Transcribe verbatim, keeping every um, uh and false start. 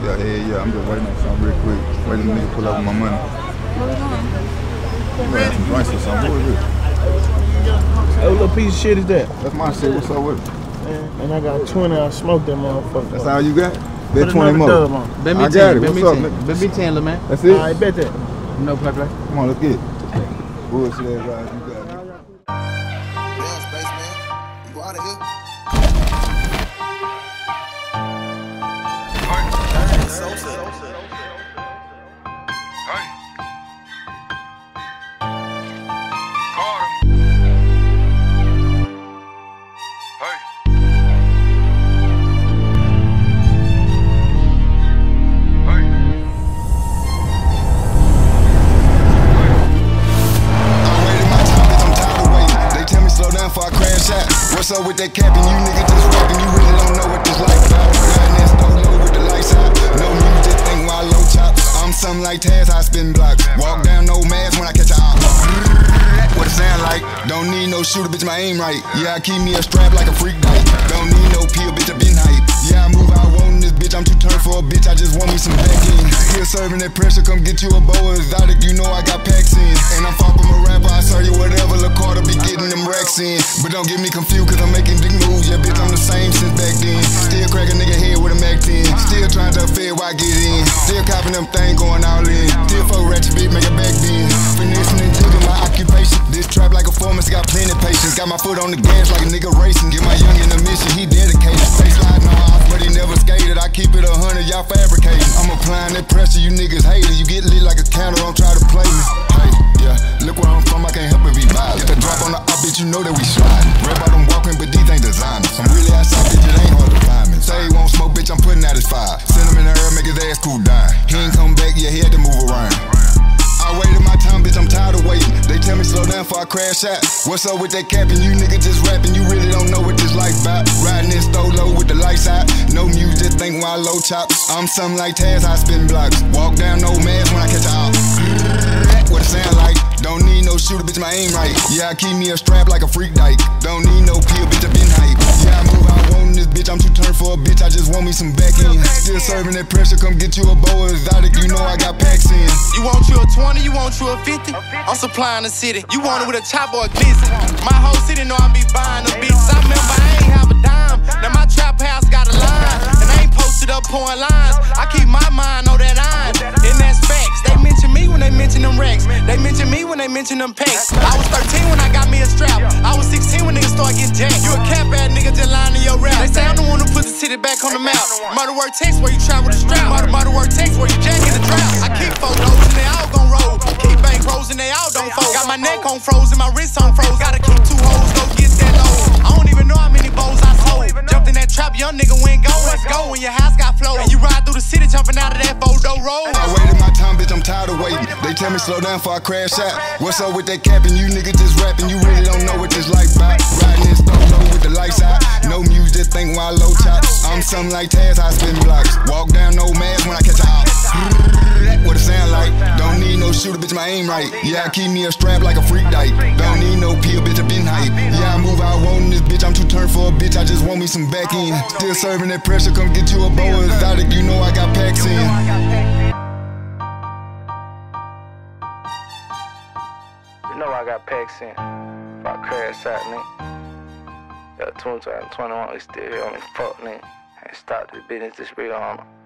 Yeah, yeah, yeah. I'm just waiting on something real quick. Waiting for me to pull up my money. What we doing? You got some drinks or something. What is it? Hey, what little piece of shit is that? That's my shit. What's up with it? Man, and I got twenty. I smoked that motherfucker. That's all you got? Bet Put twenty more. dub on. Bet me I got it. What's up, man? Bet me ten, little man. That's it? All right, bet that. No play play. Come on, let's get it. Bullshit ass guys. You got it. Damn, Space Man. You out of here? Hey. Sosa. Hey. Carter. Hey. Before I crash out. What's up with that capping? You niggas just rapping. You really don't know what this life about. Riding that stove low with the lights out. No music, think while low chop. I'm something like Taz, I spin blocks. Walk down no mask when I catch a op. What it sound like? Don't need no shooter, bitch, my aim right. Yeah, I keep me a strap like a freak dyke. Don't need no pill, bitch, I been hype. Yeah, I move how I want in this bitch. I'm too turned for a bitch, I just want me some back in. Still serving that pressure, come get you a boa exotic. You know I got packs in. And I'm far from a rapper, I serve you whatever. Lil' Carter be getting them racks in. But don't get me confused, cause I'm making big moves. Yeah, bitch, I'm the same since back then. Still crack a nigga head with a Mac ten. Still trying to fed why I get in. Still copping them things going all in. Still fuck ratchet bitch, make a back bend. Finessing and jigging my occupation. This trap like a foreman, got plenty patience. Got my foot on the gas like a nigga racing. Get my young in the mission, he dedicated. Stay sliding on off, but he never skated. I keep it a hundred, y'all fabricating. I'm applying that pressure, you niggas hate it. You get lit like a counter, don't try to play me. Hey, yeah, look where I'm from, I can't help it be violent. Get the drop on the up, bitch, you know that we sliding. Rap out them walking, but these ain't designers. I'm really outside, bitch, it ain't hard to find me. Say he won't smoke, bitch, I'm putting out his fire. Send him in the air, make his ass cool down. He ain't come back, yeah, he had to move around. I waited my time, bitch, I'm tired of waiting. They tell me slow down before I crash out. What's up with that capping? You niggas just rapping, you really don't know what this life about. Riding in stove low with the lights out. No music, think while low chop. I'm something like Taz, I spin blocks. Walk down no mask when I catch a op. What it sound like? Don't need no shooter, bitch, my aim right. Yeah, I keep me a strap like a freak dyke. Don't need no pill, bitch, I been hype. Yeah, I move how I want in this bitch, I'm too turned for a bitch, I just want me some back in. Still serving that pressure, come get you a boa exotic, you know I got packs in. You want you a twenty, you want you a fifty? I'm supplying the city. You want it with a chop or a glizzy? My whole city know I be buying the bitches. I remember I ain't have a dime. Now my trap house got a line, and I ain't posted up pouring lines. I keep my mind on that iron, and that's facts. They mention me when they mention them racks. They mention me when they mention them packs. I was thirteen when I got me a strap. I was sixteen when niggas start getting jacked. You a cap ass nigga just lying to your rap. They say I'm the one who put the city back on the map. Murder word text where you travel the strap. Murder, murder word text where you jack in the drought. I keep photos and they all gon' roll. Keep bank rolls and they all don't fold. Got my neck on froze and my wrist on froze. Gotta keep two hoes, go get that low. I don't even know how many bowls I sold. Jumped in that trap, young nigga went go. Let's go when your house got flow. And you ride through the city jumping out of that photo road. I waited my time, bitch, I'm tired of waiting. They tell me slow down before I crash out. What's up with that capping? You niggas just rapping, you really don't know what this life about. Riding in stove low with the lights out. No music, think while low chop. I'm something like Taz, I spin blocks. Walk down no mask when I catch a op. What it sound like? Don't need no shooter, bitch, my aim right. Yeah, I keep me a strap like a freak dyke. Don't need no pill, bitch, I been hype. Yeah, I move how I want in this bitch, I'm too turned for a bitch, I just want me some back in. Still serving that pressure, come get you a boa exotic, you know I got packs in. You know I got packs in. If I crash out, nigga. Yeah, twenty twenty-one, we still here on this fuck, nigga. Ain't stopped this business, this real on